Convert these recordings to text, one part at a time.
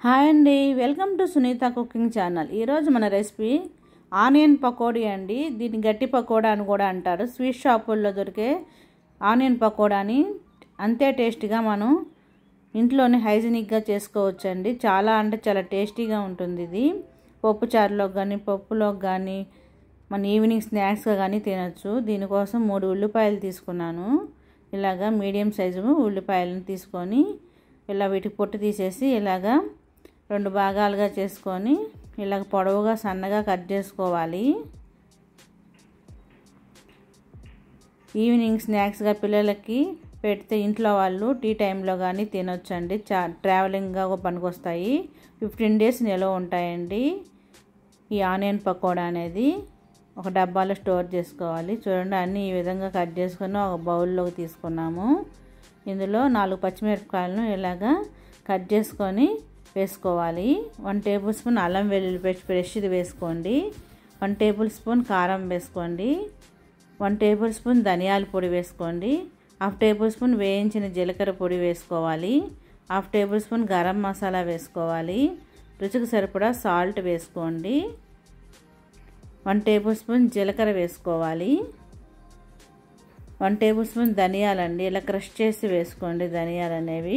Hi అండి, welcome to Sunitha cooking channel. ఈరోజు మన రెసిపీ ఆనియన్ పకోడీ అండి. దీన్ని గట్టి పకోడా అని కూడా అంటారు. స్వీట్ షాపుల్లో దొరికే ఆనియన్ పకోడాని అంతే టేస్టీగా మనం ఇంట్లోనే హైజీనిక్గా చేసుకోవచ్చు అండి. చాలా అంటే చాలా టేస్టీగా ఉంటుంది. ఇది పప్పు చారులోకి కానీ పప్పులోకి కానీ మన ఈవినింగ్ స్నాక్స్గా కానీ తినచ్చు. దీనికోసం 3 ఉల్లిపాయలు తీసుకున్నాను. ఇలాగా మీడియం సైజు ఉల్లిపాయలను తీసుకొని ఇలా వీటికి పొట్టు తీసేసి ఇలాగా 2 భాగాలుగా చేసుకొని ఇలాగ పొడవుగా సన్నగా కట్ చేసుకోవాలి. ఈవినింగ్ స్నాక్స్గా పిల్లలకి పెడితే ఇంట్లో వాళ్ళు టీ టైంలో కానీ తినొచ్చండి. ట్రావెలింగ్గా పనికొస్తాయి. 15 డేస్ నిల్వ ఉంటాయండి. ఈ ఆనియన్ పకోడా అనేది ఒక డబ్బాలో స్టోర్ చేసుకోవాలి. చూడండి, అన్నీ ఈ విధంగా కట్ చేసుకొని ఒక బౌల్లోకి తీసుకున్నాము. ఇందులో 4 పచ్చిమిరపకాయలను ఇలాగా కట్ చేసుకొని వేసుకోవాలి. 1 టేబుల్ స్పూన్ అల్లం వెల్లుల్లి పేస్ట్ ఫ్రెష్ది వేసుకోండి. 1 టేబుల్ స్పూన్ కారం వేసుకోండి. 1 టేబుల్ స్పూన్ ధనియాల పొడి వేసుకోండి. 1/2 టేబుల్ స్పూన్ వేయించిన జీలకర్ర పొడి వేసుకోవాలి. 1/2 టేబుల్ స్పూన్ గరం మసాలా వేసుకోవాలి. రుచికి సరిపడా సాల్ట్ వేసుకోండి. 1 టేబుల్ స్పూన్ జీలకర్ర వేసుకోవాలి. 1 టేబుల్ స్పూన్ ధనియాలండి, ఇలా క్రష్ చేసి వేసుకోండి. ధనియాలు అనేవి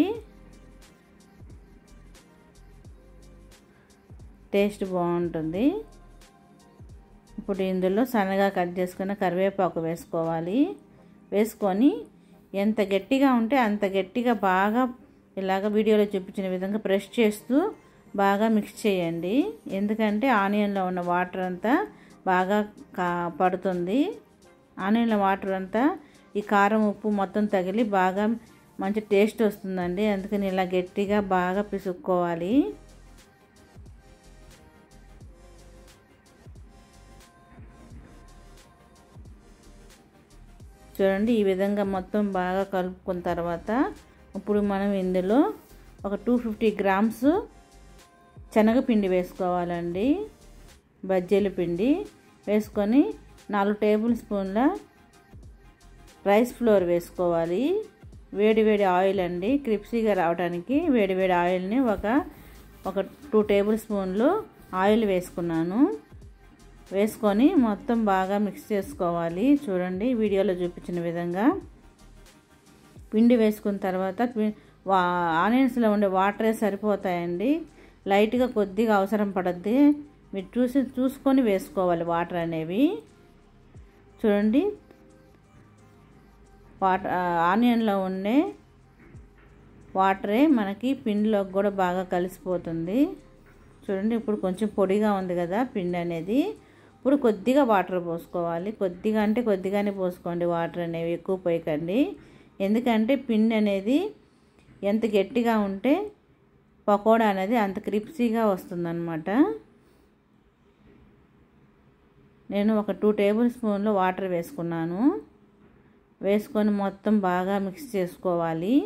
టేస్ట్ బాగుంటుంది. ఇప్పుడు ఇందులో సన్నగా కట్ చేసుకున్న కరివేపాకు వేసుకోవాలి. వేసుకొని ఎంత గట్టిగా ఉంటే అంత గట్టిగా బాగా ఇలాగ వీడియోలో చూపించిన విధంగా ప్రెస్ చేస్తూ బాగా మిక్స్ చేయండి. ఎందుకంటే ఆనియన్లో ఉన్న వాటర్ అంతా బాగా పడుతుంది. ఆనియన్లో వాటర్ అంతా ఈ కారం ఉప్పు మొత్తం తగిలి బాగా మంచి టేస్ట్ వస్తుందండి. అందుకని ఇలా గట్టిగా బాగా పిసుక్కోవాలి. చూడండి, ఈ విధంగా మొత్తం బాగా కలుపుకున్న తర్వాత ఇప్పుడు మనం ఇందులో ఒక 250 గ్రామ్స్ శనగపిండి వేసుకోవాలండి. బజ్జీల పిండి వేసుకొని 4 టేబుల్ స్పూన్ల రైస్ ఫ్లోర్ వేసుకోవాలి. వేడివేడి ఆయిల్ అండి, క్రిప్సీగా రావడానికి వేడివేడి ఆయిల్ని ఒక 2 టేబుల్ స్పూన్లు ఆయిల్ వేసుకున్నాను. వేసుకొని మొత్తం బాగా మిక్స్ చేసుకోవాలి. చూడండి, వీడియోలో చూపించిన విధంగా పిండి వేసుకున్న తర్వాత ఆనియన్స్లో ఉండే వాటరే సరిపోతాయండి. లైట్గా కొద్దిగా అవసరం పడుద్ది. మీరు చూసుకొని వేసుకోవాలి వాటర్ అనేవి. చూడండి, ఆనియన్లో ఉండే వాటరే మనకి పిండిలోకి కూడా బాగా కలిసిపోతుంది. చూడండి, ఇప్పుడు కొంచెం పొడిగా ఉంది కదా పిండి అనేది. ఇప్పుడు కొద్దిగా వాటర్ పోసుకోవాలి. కొద్దిగా అంటే కొద్దిగానే పోసుకోండి. వాటర్ అనేవి ఎక్కువ పోయకండి. ఎందుకంటే పిండి అనేది ఎంత గట్టిగా ఉంటే పకోడా అనేది అంత క్రిప్సీగా వస్తుందన్నమాట. నేను ఒక 2 టేబుల్ స్పూన్లు వాటర్ వేసుకున్నాను. వేసుకొని మొత్తం బాగా మిక్స్ చేసుకోవాలి.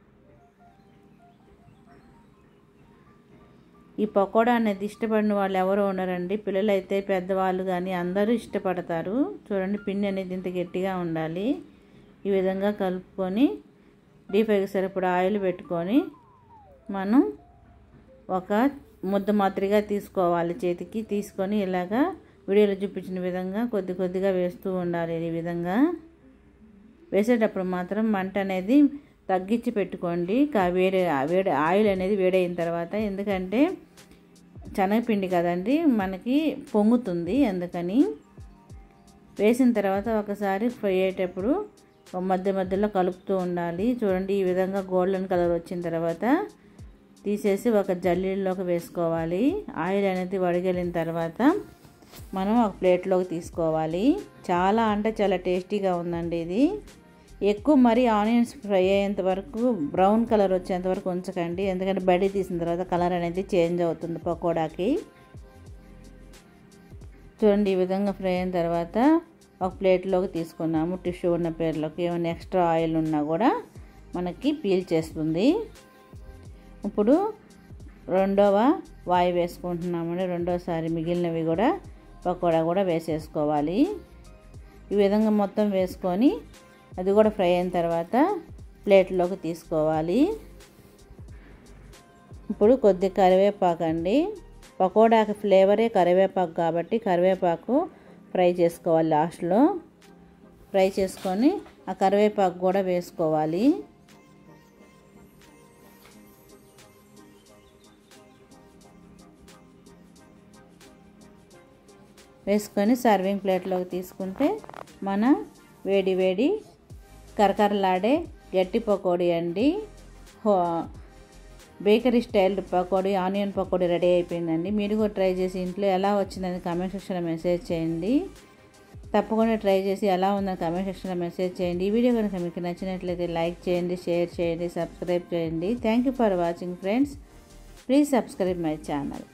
ఈ పకోడా అనేది ఇష్టపడిన వాళ్ళు ఎవరు ఉండరండి. పిల్లలైతే పెద్దవాళ్ళు కానీ అందరూ ఇష్టపడతారు. చూడండి, పిండి అనేది ఇంత గట్టిగా ఉండాలి. ఈ విధంగా కలుపుకొని డీప్ ఫ్రైకి సరిపడా ఆయిల్ పెట్టుకొని మనం ఒక ముద్ద మాదిరిగా తీసుకోవాలి. చేతికి తీసుకొని ఇలాగా వీడియోలో చూపించిన విధంగా కొద్ది కొద్దిగా వేస్తూ ఉండాలి. ఈ విధంగా వేసేటప్పుడు మాత్రం మంట అనేది తగ్గించి పెట్టుకోండి. వేడి ఆయిల్ అనేది వేడైన తర్వాత, ఎందుకంటే శనగపిండి కదండి మనకి పొంగుతుంది. అందుకని వేసిన తర్వాత ఒకసారి ఫ్రై అయ్యేటప్పుడు మధ్య మధ్యలో కలుపుతూ ఉండాలి. చూడండి, ఈ విధంగా గోల్డెన్ కలర్ వచ్చిన తర్వాత తీసేసి ఒక జల్లీలోకి వేసుకోవాలి. ఆయిల్ అనేది వడిగలిన తర్వాత మనం ఒక ప్లేట్లోకి తీసుకోవాలి. చాలా అంటే చాలా టేస్టీగా ఉందండి ఇది. ఎక్కువ మరి ఆనియన్స్ ఫ్రై అయ్యేంత వరకు బ్రౌన్ కలర్ వచ్చేంత వరకు ఉంచకండి. ఎందుకంటే బడి తీసిన తర్వాత కలర్ అనేది చేంజ్ అవుతుంది పకోడాకి. చూడండి, ఈ విధంగా ఫ్రై అయిన తర్వాత ఒక ప్లేట్లోకి తీసుకున్నాము. టిష్యూ ఉన్న ప్లేట్లోకి ఏమైనా ఎక్స్ట్రా ఆయిల్ ఉన్నా కూడా మనకి పీల్ చేస్తుంది. ఇప్పుడు రెండవ వాయి వేసుకుంటున్నామండి. రెండోసారి మిగిలినవి కూడా పకోడా కూడా వేసేసుకోవాలి. ఈ విధంగా మొత్తం వేసుకొని అది కూడా ఫ్రై అయిన తర్వాత ప్లేట్లోకి తీసుకోవాలి. ఇప్పుడు కొద్దిగా కరివేపాకు అండి, పకోడాకి ఫ్లేవరే కరివేపాకు కాబట్టి కరివేపాకు ఫ్రై చేసుకోవాలి. లాస్ట్లో ఫ్రై చేసుకొని ఆ కరివేపాకు కూడా వేసుకోవాలి. వేసుకొని సర్వింగ్ ప్లేట్లోకి తీసుకుంటే మన వేడి వేడి కరకరలాడే గట్టి పకోడీ అండి. Bakery style pakodi, onion pakodi ready అయిపోయిందండి. మీరు కూడా ట్రై చేసి ఇంట్లో ఎలా వచ్చిందని కామెంట్ సెక్షన్లో మెసేజ్ చేయండి. తప్పకుండా ట్రై చేసి ఎలా ఉందని కామెంట్ సెక్షన్లో మెసేజ్ చేయండి. ఈ వీడియో కనుక మీకు నచ్చినట్లయితే లైక్ చేయండి, షేర్ చేయండి, సబ్స్క్రైబ్ చేయండి. Thank you for watching friends. Please subscribe my channel.